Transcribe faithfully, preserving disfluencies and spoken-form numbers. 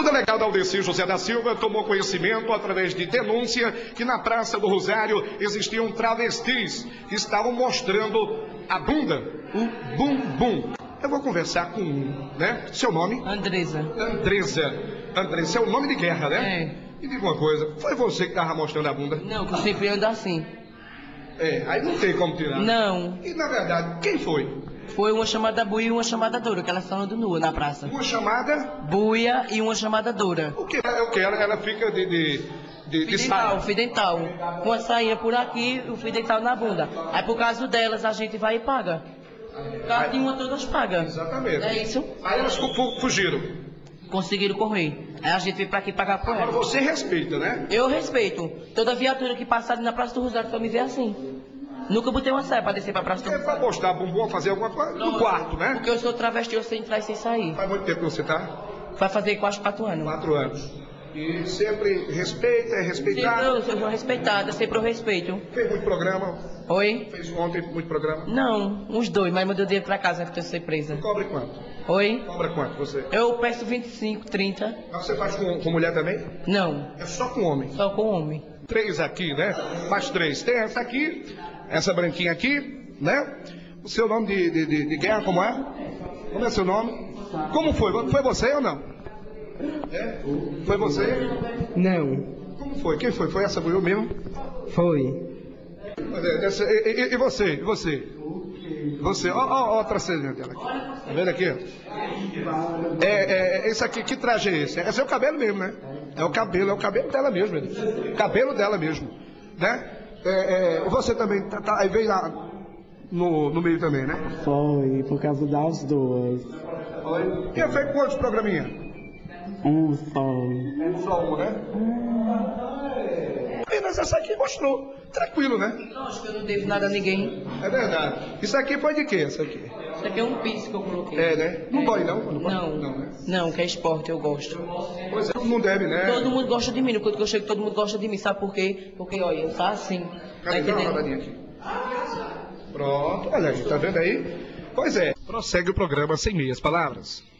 delegado Aldeci José da Silva tomou conhecimento, através de denúncia, que na Praça do Rosário existiam travestis que estavam mostrando a bunda, o bumbum. Eu vou conversar com um, né? Seu nome? Andresa. Andresa. Andresa, é o nome de guerra, né? É. Me diga uma coisa, foi você que estava mostrando a bunda? Não, que eu sempre ando assim. É, aí não tem como tirar. Não. E na verdade, quem foi? Foi uma chamada Buia e uma chamada Dora, que elas estão andando nua na praça. Uma chamada? Buia e uma chamada Dora. O que é o que? Ela, ela fica de, de, de, de Fidental, saia. fidental. Com a sainha por aqui e o fidental na bunda. Aí por causa delas a gente vai e paga. Cada uma todas pagam. Exatamente. É isso? Aí elas fu- fu- fugiram. Conseguiram correr. Aí a gente veio pra aqui pagar por Agora elas. você respeita, né? Eu respeito. Toda viatura que passar ali na Praça do Rosário só me vê assim. Nunca botei uma saia pra descer pra Praça do É pra Rosário. mostrar bumbum, fazer alguma coisa no quarto, né? Porque eu sou travesti, eu sei entrar e sei sair. Faz muito tempo que você tá? Vai fazer quase quatro anos. Quatro anos. E sempre respeita, é Sempre respeitado. eu sou respeitada, sempre eu respeito. Fez muito programa. Oi? Fez ontem muito programa. Não, uns dois, mas mandou dinheiro pra casa que eu ser presa. Cobre quanto? Oi? Cobra quanto você? Eu peço vinte e cinco, trinta. Mas você faz com, com mulher também? Não, É só com homem. só com homem. Três aqui, né? Mais três. Tem essa aqui, essa branquinha aqui, né? O seu nome de, de, de, de guerra, como é? Como é seu nome? Como foi? Foi você ou não? É? Foi você? Não, Como foi? Quem foi? Foi essa eu mesmo? foi. Mas é, essa- E, e- e você? E você? Você, ó, ó, ó a traseira dela aqui. Tá vendo aqui? É, é, é, esse aqui, que traje é esse? Esse é o cabelo mesmo, né? É o cabelo, é o cabelo dela mesmo. Ele. Cabelo dela mesmo, né? É, é, você também, tá, tá, aí veio lá no, no meio também, né? Foi, por causa das duas. Foi. Quem fez quantos programinha? Um só. Só um, né? Apenas essa aqui mostrou. Tranquilo, né? Lógico que eu não devo nada a ninguém. É verdade. Isso aqui foi de quê, essa aqui? Isso aqui é um piso que eu coloquei. É, né? Não dói não? Quando põe? Não, Não, né? não, que é esporte, eu gosto. Pois é, todo mundo deve, né? Todo mundo gosta de mim, no canto que eu chego, todo mundo gosta de mim, sabe por quê? Porque, olha, eu tá assim. Tá Cadê? Dá uma entendendo? rodadinha aqui. Pronto, olha aí, tá vendo aí? Pois é. Prossegue o programa sem meias palavras.